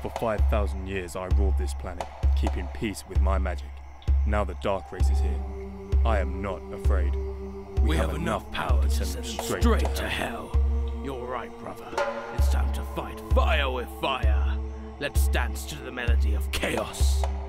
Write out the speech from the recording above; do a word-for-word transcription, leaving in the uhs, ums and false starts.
For five thousand years I ruled this planet, keeping peace with my magic. Now the dark race is here. I am not afraid. We, we have, have enough power to send them straight, straight to, hell. to hell. You're right, brother. It's time to fight fire with fire. Let's dance to the melody of chaos.